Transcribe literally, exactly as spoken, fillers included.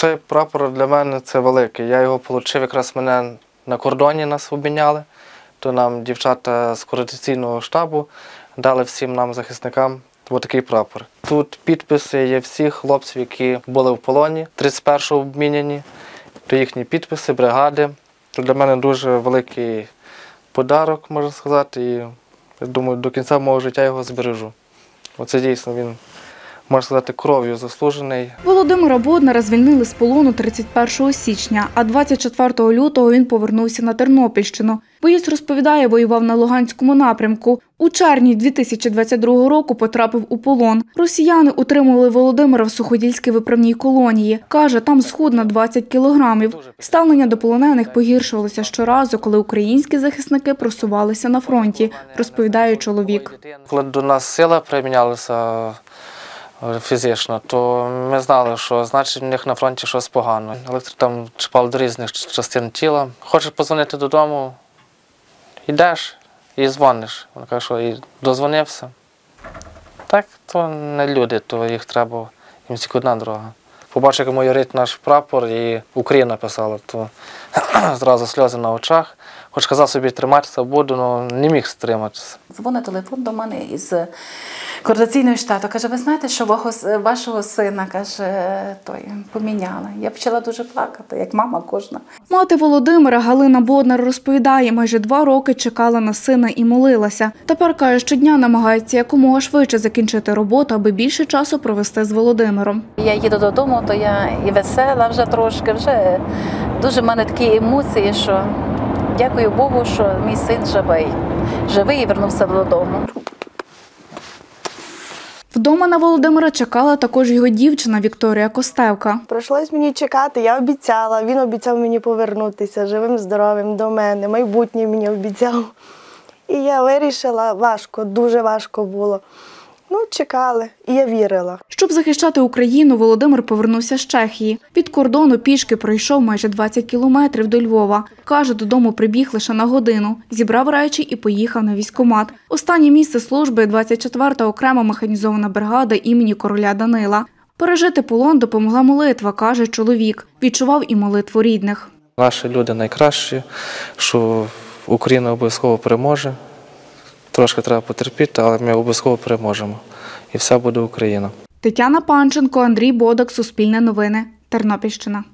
Цей прапор для мене це великий. Я його отримав, якраз мене на кордоні нас обміняли, то нам дівчата з координаційного штабу дали всім нам, захисникам, отакий прапор. Тут підписи є всіх хлопців, які були в полоні, тридцять першого обміняні, то їхні підписи, бригади. То для мене дуже великий подарок, можна сказати, і я думаю, до кінця мого життя його збережу. Оце дійсно він, можна сказати, кров'ю заслужений. Володимира Боднара звільнили з полону тридцять першого січня, а двадцять четвертого лютого він повернувся на Тернопільщину. Боєць розповідає, воював на Луганському напрямку. У червні дві тисячі двадцять другого року потрапив у полон. Росіяни утримували Володимира в Суходільській виправній колонії. Каже, там схуд на двадцять кілограмів. Ставлення до полонених погіршувалося щоразу, коли українські захисники просувалися на фронті, розповідає чоловік. Коли до нас сила примінялася фізично, то ми знали, що значить в них на фронті щось погано. Електро там чіпали до різних частин тіла. Хочеш подзвонити додому, йдеш і дзвониш. Він каже, що і дозвонився. Так, то не люди, то їх треба, їм тільки одна дорога. Побачив, як майорить наш прапор і Україна написала, то зразу сльози на очах. Хоч казав собі триматися буду, але не міг стриматися. Дзвонить телефон до мене із координаційного штату. Каже, ви знаєте, що вашого сина, каже, той, поміняли. Я почала дуже плакати, як мама кожна. Мати Володимира Галина Боднар розповідає, майже два роки чекала на сина і молилася. Тепер, каже, щодня намагається якомога швидше закінчити роботу, аби більше часу провести з Володимиром. Я їду додому, то я і весела вже трошки, вже дуже в мене такі емоції, що дякую Богу, що мій син живий. Живий і повернувся додому. Вдома на Володимира чекала також його дівчина Вікторія Костевка. Прийшлось мені чекати, я обіцяла, він обіцяв мені повернутися живим, здоровим до мене, майбутнє мені обіцяв. І я вирішила, важко, дуже важко було. Ну, чекали, і я вірила. Щоб захищати Україну, Володимир повернувся з Чехії. Від кордону пішки пройшов майже двадцять кілометрів до Львова. Каже, додому прибіг лише на годину. Зібрав речі і поїхав на військкомат. Останнє місце служби – двадцять четверта окрема механізована бригада імені короля Данила. Пережити полон допомогла молитва, каже чоловік. Відчував і молитву рідних. Наші люди найкращі, що Україна обов'язково переможе. Трошки треба потерпіти, але ми обов'язково переможемо. І все буде Україна. Тетяна Панченко, Андрій Бодак, Суспільне новини, Тернопільщина.